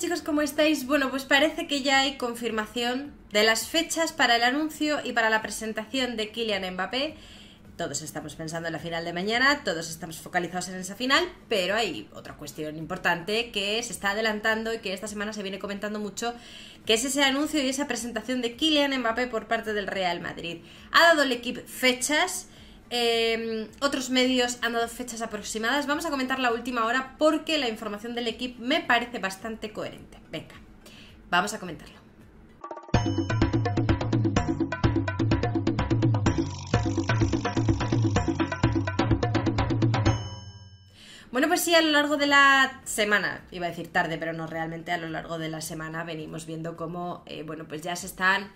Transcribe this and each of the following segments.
chicos, ¿cómo estáis? Bueno, pues parece que ya hay confirmación de las fechas para el anuncio y para la presentación de Kylian Mbappé. Todos estamos pensando en la final de mañana, todos estamos focalizados en esa final, pero hay otra cuestión importante que se está adelantando y que esta semana se viene comentando mucho, que es ese anuncio y esa presentación de Kylian Mbappé por parte del Real Madrid. Ha dado el equipo fechas. Otros medios han dado fechas aproximadas. Vamos a comentar la última hora porque la información del equipo me parece bastante coherente. Venga, vamos a comentarlo. Bueno, pues sí, a lo largo de la semana, iba a decir tarde, pero no, realmente a lo largo de la semana venimos viendo cómo, bueno, pues ya se están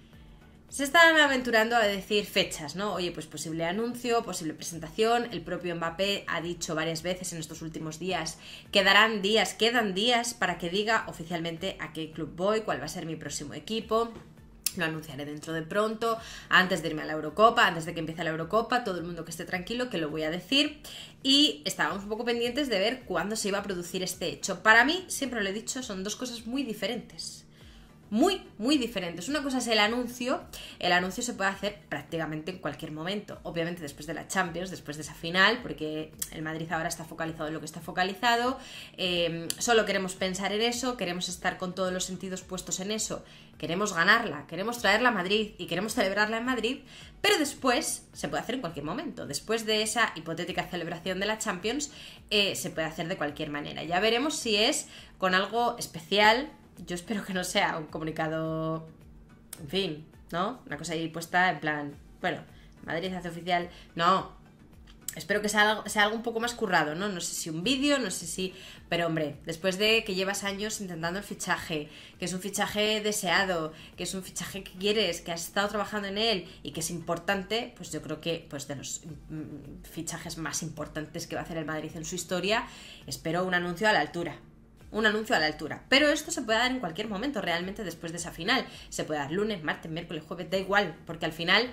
aventurando a decir fechas, ¿no? Oye, pues posible anuncio, posible presentación. El propio Mbappé ha dicho varias veces en estos últimos días quedan días para que diga oficialmente a qué club voy, cuál va a ser mi próximo equipo. Lo anunciaré dentro de pronto, antes de irme a la Eurocopa, antes de que empiece la Eurocopa, todo el mundo que esté tranquilo, que lo voy a decir. Y estábamos un poco pendientes de ver cuándo se iba a producir este hecho. Para mí, siempre lo he dicho, son dos cosas muy diferentes. Muy diferentes. Una cosa es el anuncio se puede hacer prácticamente en cualquier momento, obviamente después de la Champions, después de esa final, porque el Madrid ahora está focalizado en lo que está focalizado, solo queremos pensar en eso, queremos estar con todos los sentidos puestos en eso, queremos ganarla, queremos traerla a Madrid y queremos celebrarla en Madrid, pero después se puede hacer en cualquier momento, después de esa hipotética celebración de la Champions, se puede hacer de cualquier manera. Ya veremos si es con algo especial. Yo espero que no sea un comunicado, en fin, ¿no? Una cosa ahí puesta en plan, bueno, Madrid hace oficial. No, espero que sea algo un poco más currado, ¿no? No sé si un vídeo, no sé si... Pero hombre, después de que llevas años intentando el fichaje, que es un fichaje deseado, que es un fichaje que quieres, que has estado trabajando en él y que es importante, pues yo creo que pues de los fichajes más importantes que va a hacer el Madrid en su historia, espero un anuncio a la altura. Un anuncio a la altura, pero esto se puede dar en cualquier momento realmente después de esa final, se puede dar lunes, martes, miércoles, jueves, da igual, porque al final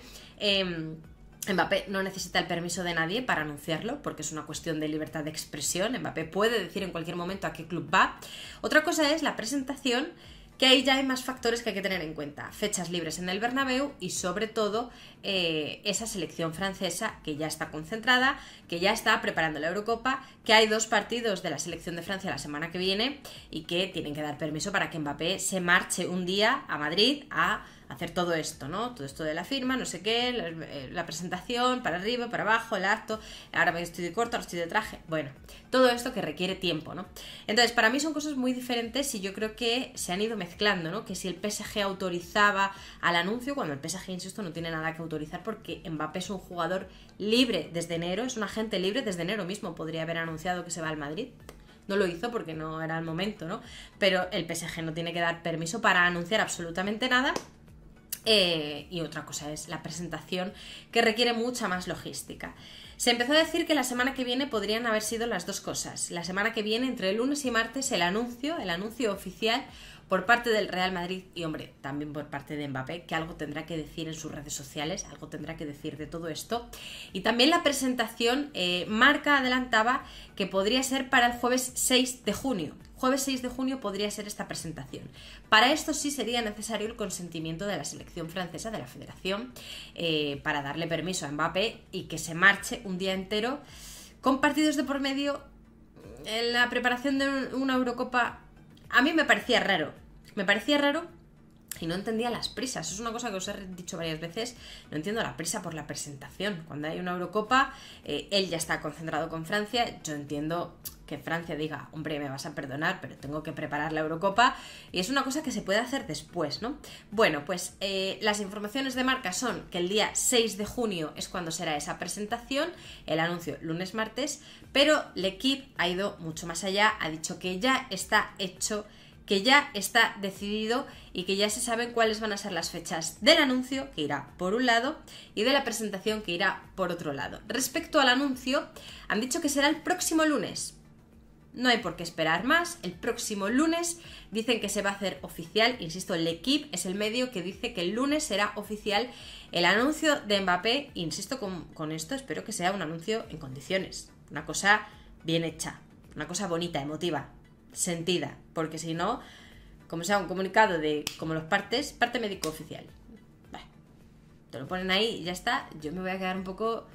Mbappé no necesita el permiso de nadie para anunciarlo, porque es una cuestión de libertad de expresión. Mbappé puede decir en cualquier momento a qué club va. Otra cosa es la presentación, que ahí ya hay más factores que hay que tener en cuenta. Fechas libres en el Bernabéu y sobre todo esa selección francesa que ya está concentrada, que ya está preparando la Eurocopa, que hay 2 partidos de la selección de Francia la semana que viene y que tienen que dar permiso para que Mbappé se marche un día a Madrid a hacer todo esto, ¿no? Todo esto de la firma, no sé qué, la presentación, para arriba, para abajo, el acto, ahora me estoy de corto, ahora estoy de traje, bueno, todo esto que requiere tiempo, ¿no? Entonces, para mí son cosas muy diferentes y yo creo que se han ido mezclando, ¿no? Que si el PSG autorizaba al anuncio, cuando el PSG, insisto, no tiene nada que autorizar porque Mbappé es un jugador libre desde enero, es un agente libre desde enero mismo, podría haber anunciado que se va al Madrid. No lo hizo porque no era el momento, ¿no? Pero el PSG no tiene que dar permiso para anunciar absolutamente nada. Y otra cosa es la presentación, que requiere mucha más logística. Se empezó a decir que la semana que viene podrían haber sido las dos cosas. La semana que viene, entre el lunes y martes, el anuncio oficial por parte del Real Madrid y, hombre, también por parte de Mbappé, que algo tendrá que decir en sus redes sociales, algo tendrá que decir de todo esto. Y también la presentación, Marca adelantaba que podría ser para el jueves 6 de junio. Jueves 6 de junio podría ser esta presentación. Para esto sí sería necesario el consentimiento de la selección francesa, de la federación, para darle permiso a Mbappé y que se marche un día entero con partidos de por medio. En la preparación de una Eurocopa a mí me parecía raro y no entendía las prisas. Es una cosa que os he dicho varias veces, no entiendo la prisa por la presentación. Cuando hay una Eurocopa, él ya está concentrado con Francia, yo entiendo que Francia diga, hombre, me vas a perdonar, pero tengo que preparar la Eurocopa, y es una cosa que se puede hacer después, ¿no? Bueno, pues las informaciones de Marca son que el día 6 de junio es cuando será esa presentación, el anuncio lunes, martes, pero l'Equipe ha ido mucho más allá, ha dicho que ya está hecho, que ya está decidido y que ya se saben cuáles van a ser las fechas del anuncio, que irá por un lado, y de la presentación, que irá por otro lado. Respecto al anuncio, han dicho que será el próximo lunes. No hay por qué esperar más, el próximo lunes dicen que se va a hacer oficial, insisto, l'Equipe es el medio que dice que el lunes será oficial el anuncio de Mbappé, insisto con esto, espero que sea un anuncio en condiciones, una cosa bien hecha, una cosa bonita, emotiva, sentida, porque si no, como sea un comunicado de como los parte médico oficial. Bah, te lo ponen ahí y ya está. Yo me voy a quedar un poco...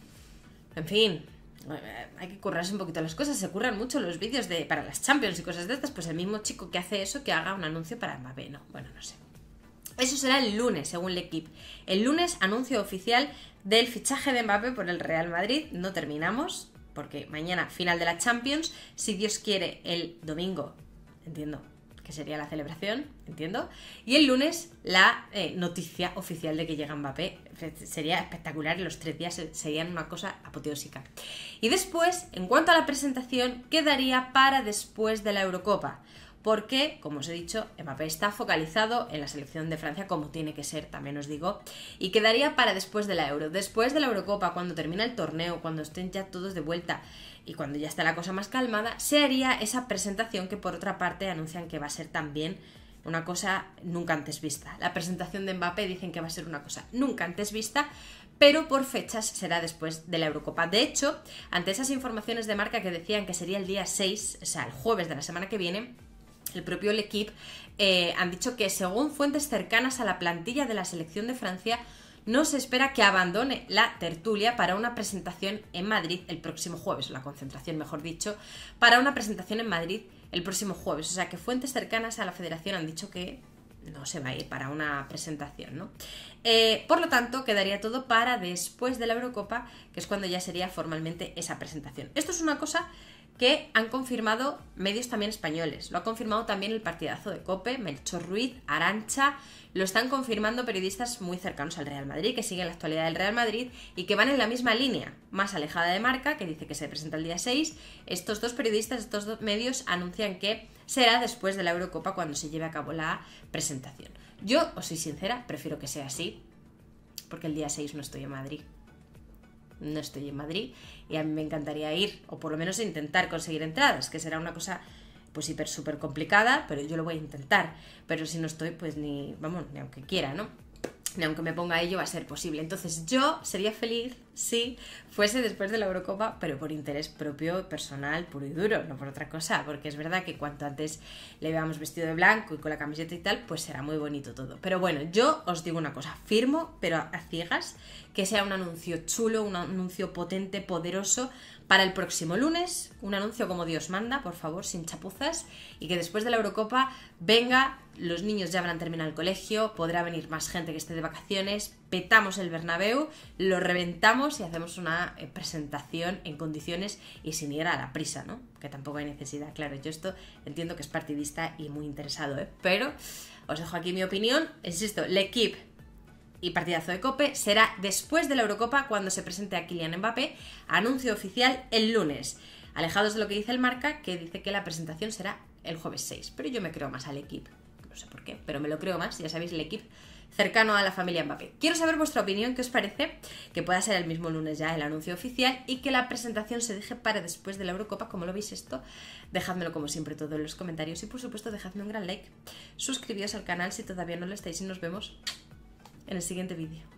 En fin, hay que currarse un poquito las cosas. Se curran mucho los vídeos para las Champions y cosas de estas. Pues el mismo chico que hace eso, que haga un anuncio para Mbappé. No, bueno, no sé. Eso será el lunes, según L'Équipe. El lunes, anuncio oficial del fichaje de Mbappé por el Real Madrid. No terminamos, porque mañana final de la Champions. Si Dios quiere, el domingo, entiendo que sería la celebración, entiendo. Y el lunes, la noticia oficial de que llega Mbappé. Sería espectacular, los 3 días serían una cosa apoteósica. Y después, en cuanto a la presentación, quedaría para después de la Eurocopa. Porque, como os he dicho, Mbappé está focalizado en la selección de Francia, como tiene que ser, también os digo, y quedaría para después de la Euro. Después de la Eurocopa, cuando termina el torneo, cuando estén ya todos de vuelta y cuando ya esté la cosa más calmada, se haría esa presentación que, por otra parte, anuncian que va a ser también una cosa nunca antes vista. La presentación de Mbappé dicen que va a ser una cosa nunca antes vista, pero por fechas será después de la Eurocopa. De hecho, ante esas informaciones de marca que decían que sería el día 6, o sea, el jueves de la semana que viene, el propio L'Équipe han dicho que, según fuentes cercanas a la plantilla de la selección de Francia, no se espera que abandone la tertulia para una presentación en Madrid el próximo jueves, la concentración, mejor dicho, para una presentación en Madrid el próximo jueves. O sea, que fuentes cercanas a la federación han dicho que no se va a ir para una presentación, ¿no? Por lo tanto, quedaría todo para después de la Eurocopa, que es cuando ya sería formalmente esa presentación. Esto es una cosa que han confirmado medios también españoles. Lo ha confirmado también el partidazo de COPE, Melchor Ruiz, Arantxa. Lo están confirmando periodistas muy cercanos al Real Madrid, que siguen la actualidad del Real Madrid y que van en la misma línea, más alejada de marca, que dice que se presenta el día 6. Estos dos periodistas, estos dos medios, anuncian que será después de la Eurocopa cuando se lleve a cabo la presentación. Yo, os soy sincera, prefiero que sea así, porque el día 6 no estoy en Madrid. No estoy en Madrid y a mí me encantaría ir, o por lo menos intentar conseguir entradas, que será una cosa pues súper complicada, pero yo lo voy a intentar. Pero si no estoy, pues ni aunque quiera, ¿no? Ni aunque me ponga a ello va a ser posible. Entonces yo sería feliz si fuese después de la Eurocopa, pero por interés propio, personal, puro y duro, no por otra cosa, porque es verdad que cuanto antes le veamos vestido de blanco y con la camiseta y tal, pues será muy bonito todo. Pero bueno, yo os digo una cosa, firmo, pero a ciegas, que sea un anuncio chulo, un anuncio potente, poderoso, para el próximo lunes, un anuncio como Dios manda, por favor, sin chapuzas, y que después de la Eurocopa venga, los niños ya habrán terminado el colegio, podrá venir más gente que esté de vacaciones, petamos el Bernabéu, lo reventamos y hacemos una presentación en condiciones y sin ir a la prisa, ¿no? Que tampoco hay necesidad, claro, yo esto entiendo que es partidista y muy interesado, pero os dejo aquí mi opinión, insisto, L'Équipe y partidazo de COPE será después de la Eurocopa cuando se presente a Kylian Mbappé, anuncio oficial el lunes. Alejados de lo que dice el marca, que dice que la presentación será el jueves 6, pero yo me creo más al L'Équipe, no sé por qué, pero me lo creo más, ya sabéis, L'Équipe cercano a la familia Mbappé. Quiero saber vuestra opinión, qué os parece que pueda ser el mismo lunes ya el anuncio oficial y que la presentación se deje para después de la Eurocopa. ¿Cómo lo veis esto? Dejádmelo como siempre todo en los comentarios y por supuesto dejadme un gran like, suscribíos al canal si todavía no lo estáis y nos vemos en el siguiente vídeo.